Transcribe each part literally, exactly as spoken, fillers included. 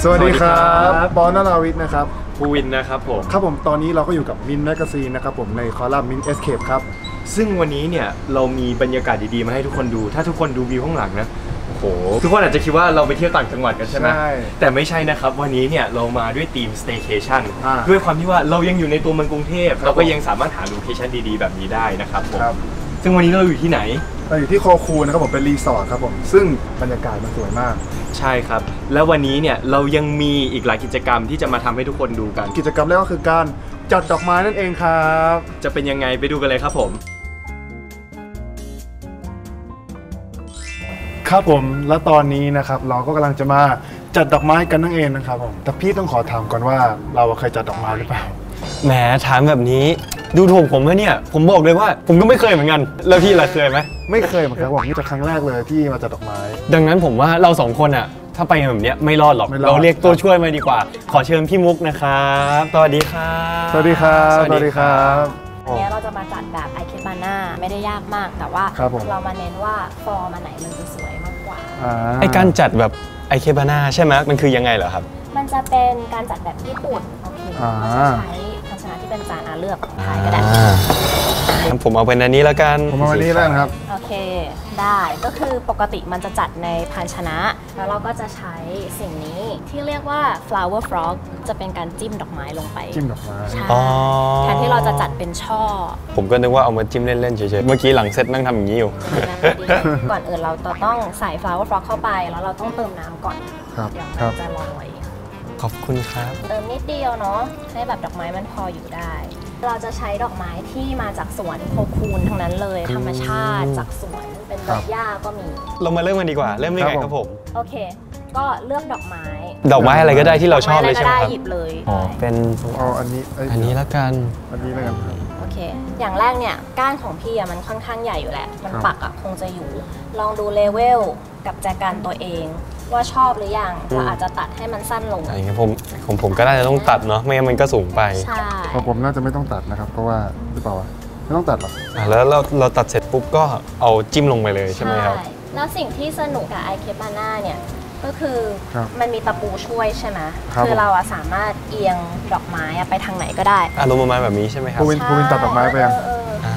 สวัสดีครับปอนนราวิทย์นะครับภูวินนะครับผมครับผมตอนนี้เราก็อยู่กับมินแมกซีนนะครับผมในคอลัมน์มินเอสเคปครับซึ่งวันนี้เนี่ยเรามีบรรยากาศดีๆมาให้ทุกคนดูถ้าทุกคนดูวิวข้างหลังนะโอ้โหทุกคนอาจจะคิดว่าเราไปเที่ยวต่างจังหวัดกันใช่ไหมใช่แต่ไม่ใช่นะครับวันนี้เนี่ยเรามาด้วยทีม Staycation ด้วยความที่ว่าเรายังอยู่ในตัวเมืองกรุงเทพเราก็ยังสามารถหาโลเคชั่นดีๆแบบนี้ได้นะครับผมซึ่งวันนี้เราอยู่ที่ไหนเราอยู่ที่โคคูนะครับผมเป็นรีสอร์ทครับผมซึ่งบรรยากาศมันสวยมากใช่ครับแล้ววันนี้เนี่ยเรายังมีอีกหลายกิจกรรมที่จะมาทำให้ทุกคนดูกันกิจกรรมแรกก็คือการจัดดอกไม้นั่นเองครับจะเป็นยังไงไปดูกันเลยครับผมครับผมและตอนนี้นะครับเราก็กำลังจะมาจัดดอกไม้กันนั่นเองนะครับผมแต่พี่ต้องขอถามก่อนว่าเราเคยจัดดอกไม้หรือเปล่าแหมถามแบบนี้ดูถูกผมไหมเนี่ยผมบอกเลยว่าผมก็ไม่เคยเหมือนกันแล้วพี่ล่ะเคยไหมไม่เคยเหมือนกันผมนี่จะครั้งแรกเลยที่มาจัดดอกไม้ดังนั้นผมว่าเราสองคนอ่ะถ้าไปแบบนี้ไม่รอดหรอกเราเรียกตัวช่วยมาดีกว่าขอเชิญพี่มุกนะครับสวัสดีครับสวัสดีครับสวัสดีครับวันนี้เราจะมาจัดแบบไอเคบาน่าไม่ได้ยากมากแต่ว่าเรามาเน้นว่าฟอร์มอันไหนมันจะสวยมากกว่าไอการจัดแบบไอเคบาน่าใช่ไหมมันคือยังไงเหรอครับมันจะเป็นการจัดแบบญี่ปุ่นโอเคเราจะใช้ภาชนะที่เป็นจานอาเลือกถ่ายก็ได้ผมเอาเป็นอันนี้แล้วกันผมเอาอันนี้แล้วครับโอเคได้ก็คือปกติมันจะจัดในภาชนะแล้วเราก็จะใช้สิ่งนี้ที่เรียกว่า flower frog จะเป็นการจิ้มดอกไม้ลงไปจิ้มดอกไม้แทนที่เราจะจัดเป็นช่อผมก็นึกว่าเอามาจิ้มเล่นๆเฉยๆเมื่อกี้หลังเซตนั่งทำอย่างนี้อยู่ก่อนอื่นเราต้องใส่ flower frog เข้าไปแล้วเราต้องเติมน้ำก่อนครับเดี๋ยวมันจะลอยขอบคุณครับเติมนิดเดียวเนาะให้แบบดอกไม้มันพออยู่ได้เราจะใช้ดอกไม้ที่มาจากสวนโคคูนทั้งนั้นเลยธรรมชาติจากสวนเป็นดอกหญ้าก็มีเรามาเริ่มกันดีกว่าเริ่มยังไงครับผมโอเคก็เลือกดอกไม้ดอกไม้อะไรก็ได้ที่เราชอบเลยใช่ไหมครับหยิบเลยอ๋อเป็นเอาอันนี้อันนี้แล้วกันอันนี้แล้วกันโอเคอย่างแรกเนี่ยก้านของพี่อะมันค่อนข้างใหญ่อยู่แหละมันปักอะคงจะอยู่ลองดูเลเวลกับแจกันตัวเองว่าชอบหรือยังเราอาจจะตัดให้มันสั้นลงอย่างเงี้ยผมของผมก็น่าจะต้องตัดเนาะไม่งั้นมันก็สูงไปใช่ของผมน่าจะไม่ต้องตัดนะครับเพราะว่าหรือเปล่าไม่ต้องตัดหรอกอ่ะแล้วเราเราตัดเสร็จปุ๊บก็เอาจิ้มลงไปเลยใช่ไหมครับแล้วสิ่งที่สนุกกับไอเคบาน่าเนี่ยก็คือมันมีตะปูช่วยใช่ไหมคือเราสามารถเอียงดอกไม้ไปทางไหนก็ได้อารมณ์ประมาณแบบนี้ใช่ไหมครับภูวินภูวินตัดดอกไม้ไปยัง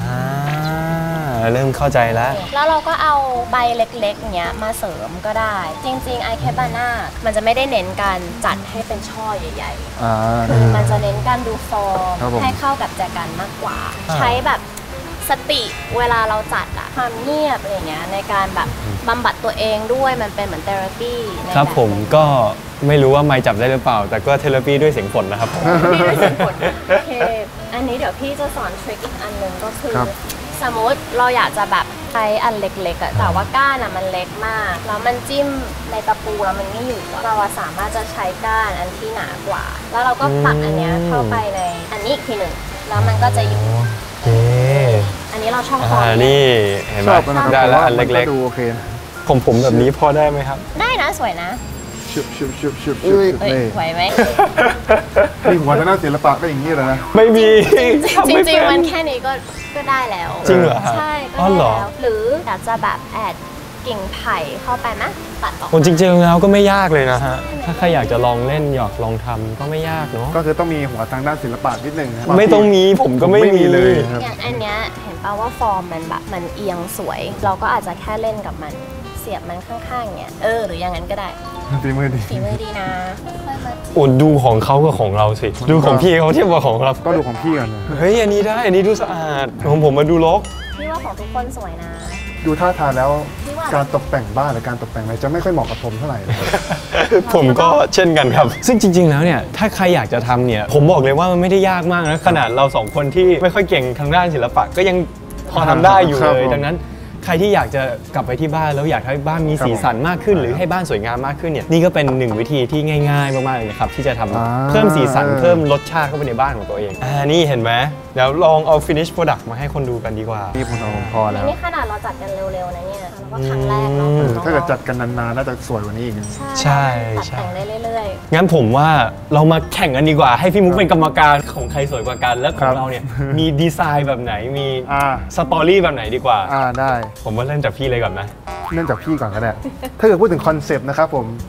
เริ่มเข้าใจแล้วแล้วเราก็เอาใบเล็กๆเงี้ยมาเสริมก็ได้จริงๆไอเคบาน่ามันจะไม่ได้เน้นการจัดให้เป็นช่อใหญ่ๆคือมันจะเน้นการดูฟอร์มให้เข้ากับแจกันมากกว่าใช้แบบสติเวลาเราจัดอะความเงียบอะไรเงี้ยในการแบบบำบัดตัวเองด้วยมันเป็นเหมือนเทอราปีครับผมก็ไม่รู้ว่าไม่จับได้หรือเปล่าแต่ก็เทอราปีด้วยเสียงฝนนะครับด้วยเสียงฝนโอเคอันนี้เดี๋ยวพี่จะสอนทริคอีกอันหนึ่งก็คือสมมติเราอยากจะแบบใช้อันเล็กๆอะแต่ว่าก้านอะมันเล็กมากแล้วมันจิ้มในตะปูแล้วมันไม่อยู่เราสามารถจะใช้ก้านอันที่หนากว่าแล้วเราก็ปักอันนี้เข้าไปในอันนี้ทีหนึ่งแล้วมันก็จะอยู่อันนี้เราชอบคอนี่เห็นไหมได้แล้วอันเล็กๆดูโอเคผมผมแบบนี้พอได้ไหมครับได้นะสวยนะชุบชุบชุบชุบชุบไหวไหมนี่หัวทางด้านศิลปะก็อย่างนี้เลยนะไม่มีจริงๆมันแค่นี้ก็ก็ได้แล้วจริงเหรอใช่ก็ได้แล้วหรืออยากจะแบบแอดกิ่งไผ่เข้าไปนะตัดออกจริงๆแล้วก็ไม่ยากเลยนะฮะถ้าใครอยากจะลองเล่นอยากลองทำก็ไม่ยากเนาะก็คือต้องมีหัวทางด้านศิลปะนิดนึงไม่ต้องมีผมก็ไม่มีเลยอย่างอันเนี้ยเห็นป่าวว่าฟอร์มมันแบบมันเอียงสวยเราก็อาจจะแค่เล่นกับมันเสียบมันข้างๆเนี่ยเออหรืออย่างนั้นก็ได้ฝีมือดีฝีมือดีนะโอ้ดูของเขากับของเราสิดูของพี่เขาเทียบกับของเราก็ดูของพี่กันเฮ้ยอันนี้ได้อันนี้ดูสะอาดของผมมาดูรกพี่ว่าของทุกคนสวยนะดูท่าทางแล้วการตกแต่งบ้านหรือการตกแต่งอะไรจะไม่ค่อยเหมาะกับผมเท่าไหร่ผมก็เช่นกันครับซึ่งจริงๆแล้วเนี่ยถ้าใครอยากจะทำเนี่ยผมบอกเลยว่ามันไม่ได้ยากมากนะขนาดเราสองคนที่ไม่ค่อยเก่งทางด้านศิลปะก็ยังพอทำได้อยู่เลยดังนั้นใครที่อยากจะกลับไปที่บ้านแล้วอยากให้บ้านมีสีสันมากขึ้นหรือให้บ้านสวยงามมากขึ้นเนี่ยนี่ก็เป็นหนึ่งวิธีที่ง่ายๆมากๆเลยครับที่จะทำเพิ่มสีสันเพิ่มรสชาติเข้าไปในบ้านของตัวเองอ่านี่เห็นไหมเดี๋ยวลองเอา finish product มาให้คนดูกันดีกว่านี่ผมเอาพอแล้วนี่ขนาดเราจัดกันเร็วๆนะเนี่ยแล้วก็ครั้งแรกเนาะถ้าเกิดจัดกันนานๆน่าจะสวยกว่านี้อีกใช่ใช่แต่งได้เรื่อยๆงั้นผมว่าเรามาแข่งกันดีกว่าให้พี่มุกเป็นกรรมการของใครสวยกว่ากันและของเราเนี่ยมีดีไซน์แบบไหนมีสตอรี่แบบไหนดีกว่าอ่าได้ผมว่าเริ่มจากพี่เลยก่อนนะเริ่มจากพี่ก่อนก็ได้ถ้าเกิดพูดถึงคอนเซปต์นะครับผม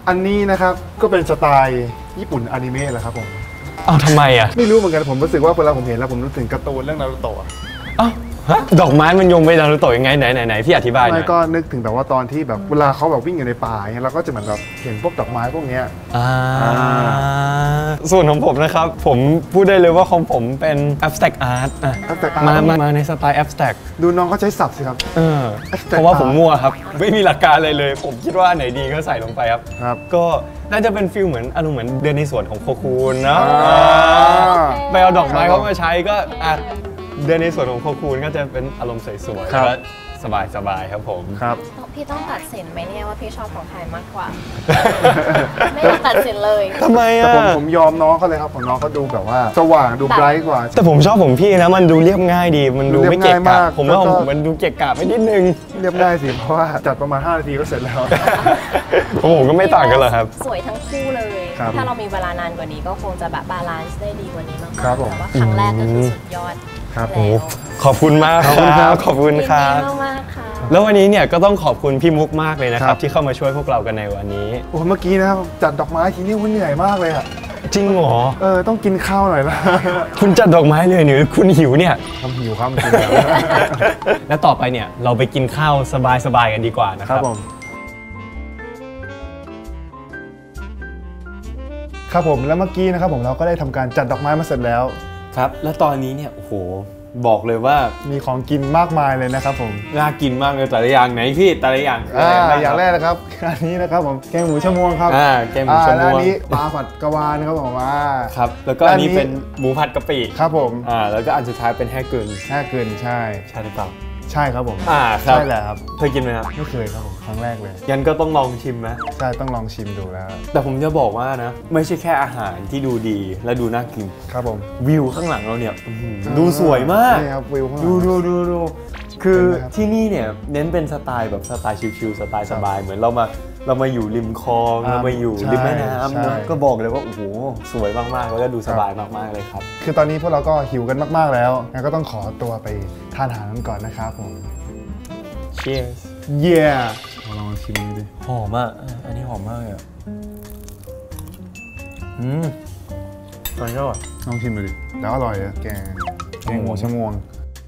อันนี้นะครับก็เป็นสไตล์ญี่ปุ่นอนิเมะแหละครับผมอ้าวทำไมอ่ะไม่รู้เหมือนกันผมรู้สึกว่าเวลาผมเห็นแล้วผมนึกถึงการ์ตูนเรื่องนารูโตะอ้าวฮะดอกไม้มันโยงไปนารูโตะยังไงไหนไหนไหนพี่อธิบายหน่ไม่อยก็นึกถึงแบบว่าตอนที่แบบเวลาเขาแบบวิ่งอยู่ในป่าเนี่ยเราก็จะเหมือนแบบเห็นพวกดอกไม้พวกเนี้ยอ่าส่วนของผมนะครับ ผมพูดได้เลยว่าของผมเป็น abstract art อ่ะ abstract art มามามาในสไตล์ abstract ดูน้องเขาใช้ศัพท์สิครับเออ abstract เพราะว่าผมมั่วครับ ไม่มีหลักการเลยเลย ผมคิดว่าอันไหนดีก็ใส่ลงไปครับครับก็น่าจะเป็นฟิลเหมือนอารมณ์เหมือนเดินในสวนของโคคูนนะอ่าไปเอาดอกไม้เขามาใช้ก็อ่ะเดินในสวนของโคคูนก็จะเป็นอารมณ์สวยๆครับแล้วสบายสบายๆครับผมครับพี่ต้องตัดสินไหมเนี่ยว่าพี่ชอบของใครมากกว่า ไม่ต้องตัดสินเลยทำไมแต่อ่ะผมผมยอมน้องเขาเลยครับของน้องเขาดูแบบว่าสว่างดูไบรท์กว่าแต่ผมชอบผมพี่นะมันดูเรียบง่ายดีมันดูไม่เกะเรียบง่ายกะมากผมว่าแล้วก็ผมมันดูเกะกะไปนิดนึงเรียบง่ายสิเพราะว่าจัดประมาณห้านาทีก็เสร็จแล้วผมผมก็ไม่ต่างกันหรอกครับสวยทั้งคู่เลยครับถ้าเรามีเวลานานกว่านี้ก็คงจะแบบบาลานซ์ได้ดีกว่านี้มากๆครับผมแต่ว่าครั้งแรกก็คือสุดยอดครับแล้วโอ้ขอบคุณมากขอบคุณครับขอบคุณครับยินดีมากๆค่ะแล้ววันนี้เนี่ยก็ต้องขอบคุณพี่มุกมากเลยนะคครัรับบ ที่เข้ามาช่วยพวกเรากันในวันนี้โอ้เมื่อกี้นะครับจัดดอกไม้ทีนี้เหนื่อยมากเลยอะจริงเหรอเออต้องกินข้าวหน่อยละคุณจัดดอกไม้เลยหรือคุณหิวเนี่ยทำหิวครับจริงแล้วต่อไปเนี่ยเราไปกินข้าวสบายๆกันดีกว่านะๆคครัรับ บผมครับผมแล้วเมื่อกี้นะครับผมเราก็ได้ทำการจัดดอกไม้มาเสร็จแล้วครับแล้วตอนนี้เนี่ยโอ้โหบอกเลยว่ามีของกินมากมายเลยนะครับผมน่ากินมากเลยแต่ละอย่างไหนพี่แต่ละอย่างอ่าะไบ้อย่างแรกนะครับอันนี้นะครับผมแกงหมูชะมวงครับอ่าแกงหมูชะมวงอ่าและอันนี้ปลาผัดกะวานนะครับผมอ่าครับแล้วก็อันนี้อันนี้เป็นหมูผัดกะปิครับผมอ่าแล้วก็อันสุดท้ายเป็นแฮกึนแช่เกินใช่ใช่หรือเปล่าใช่ครับผมอ่าครับใช่แหละครับเคยกินไหมครับไม่เคยครับผมครั้งแรกเลยยันก็ต้องลองชิมไหมใช่ต้องลองชิมดูแล้วแต่ผมจะบอกว่านะไม่ใช่แค่อาหารที่ดูดีและดูน่ากินครับผมวิวข้างหลังเราเนี่ยอื้อหือดูสวยมากนี่ครับวิวข้างหลังดูดูดูดูคือเห็นไหมครับที่นี่เนี่ยเน้นเป็นสไตล์แบบสไตล์ชิลๆสไตล์สบายเหมือนเรามาเรามาอยู่ริมคลองอ่าเรามาอยู่ใช่ริมแม่น้ำใช่เนอะก็บอกเลยว่าโอ้โหสวยมากๆแล้วก็ดูสบายมากๆเลยครับคือตอนนี้พวกเราก็หิวกันมากๆแล้วงั้นก็ต้องขอตัวไปทานอาหารกันก่อนนะครับผม Cheers เย้ลองชิมดูดิหอมอ่ะอันนี้หอมมากเลยอ่ะอืมอร่อยก็อร่อยลองชิมดูดิแล้วอร่อยอะแกงแกงหมูชะมวง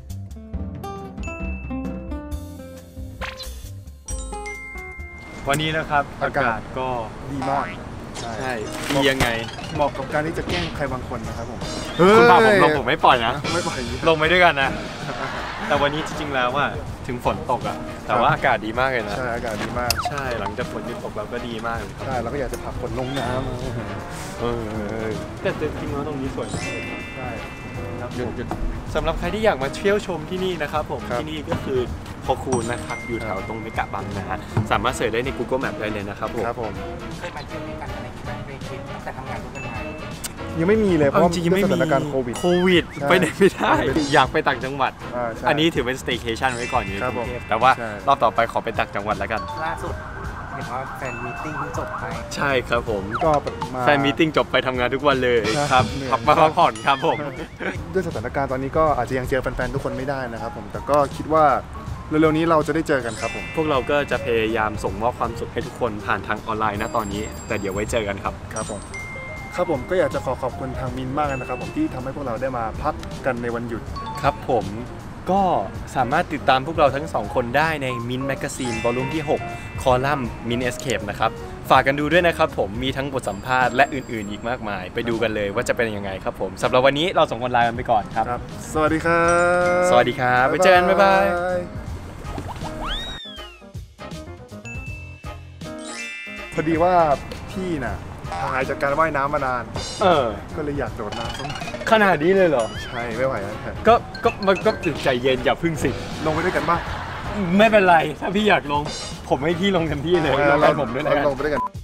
วันนี้นะครับอากาศก็ดีมากใช่ดียังไงเหมาะกับการที่จะแกล้งใครบางคนนะครับผมคุณพาผมเฮ้ยลงผมไม่ปล่อยนะไม่ปล่อยอย่างนี้ลงไปด้วยกันนะ แต่วันนี้จริงๆแล้วว่าถึงฝนตกอะแต่ว่าอากาศดีมากเลยนะใช่อากาศดีมากใช่หลังจากฝนหยุดตกแล้วก็ดีมากเลยครับใช่เราก็อยากจะผลักคนลงน้ำเออแต่จริงๆแล้วตรงนี้สวยมากเลยครับใช่ครับหยุดหยุดสำหรับใครที่อยากมาเที่ยวชมที่นี่นะครับผมครับที่นี่ก็คือโคคูนนะครับอยู่แถวตรงเมกะบังนะฮะสามารถเสิร์ชได้ใน Google Map ได้เลยนะครับผมครับผมเคยมาเที่ยวด้วยกันอะไรอย่างเงี้ยในทริปตั้งแต่ทำงานร่วมกันมายังไม่มีเลยเพเอาราะว่าจริงๆด้วยไม่สมีถานการณ์โควิดโควิดใช่ไปไหนไม่ได้ไม่ได้อยากไปต่างจังหวัดอ่าใช่อันนี้ถือเป็น staycation ไว้ก่อนอยู่ในครับกรุงเทพผมแต่ว่าใช่รอบต่อไปขอไปต่างจังหวัดแล้วกันล่าสุดเห็นว่าแฟนมีตติ้งเพิ่งจบไปใช่ครับผมก็มาแฟนมีตติ้งจบไปทำงานทุกวันเลยใช่ครับเหนื่อยพักมาพักผ่อนครับผมด้วยสถานการณ์ตอนนี้ก็อาจจะยังเจอแฟนๆทุกคนไม่ได้นะครับผมแต่ก็คิดว่าเร็วๆนี้เราจะได้เจอกันครับผมพวกเราก็จะพยายามส่งมอบความสุขให้ทุกคนผ่านทางออนไลน์นะตอนนี้ แต่เดี๋ยวไว้เจอกันครับครับผมครับผมก็อยากจะขอขอบคุณทางมินมากเลยนะครับผมที่ทำให้พวกเราได้มาพักกันในวันหยุดครับผมก็สามารถติดตามพวกเราทั้งสองคนได้ใน Mint Magazine วอลลุ่มที่หกคอลัมน์ Mint Escape นะครับฝากกันดูด้วยนะครับผมมีทั้งบทสัมภาษณ์และอื่นๆอีกมากมาย ไปดูกันเลยว่าจะเป็นยังไงครับผมสำหรับวันนี้เราสองคนลากันไปก่อนครับครับสวัสดีครับสวัสดีครับไปเจอกันบ๊ายบายพอดีว่าพี่น่ะหายจากการว่ายน้ำมานานเออก็เลยอยากโดดน้ำสักหน่อยขนาดนี้เลยเหรอใช่ไม่ไหวแล้วครับก็ก็มันก็ใจเย็นอย่าพึ่งสิลงไปด้วยกันป่ะไม่เป็นไรถ้าพี่อยากลงผมให้พี่ลงเต็มที่เลยลงกับผมด้วยแล้วกันลงไปด้วยกัน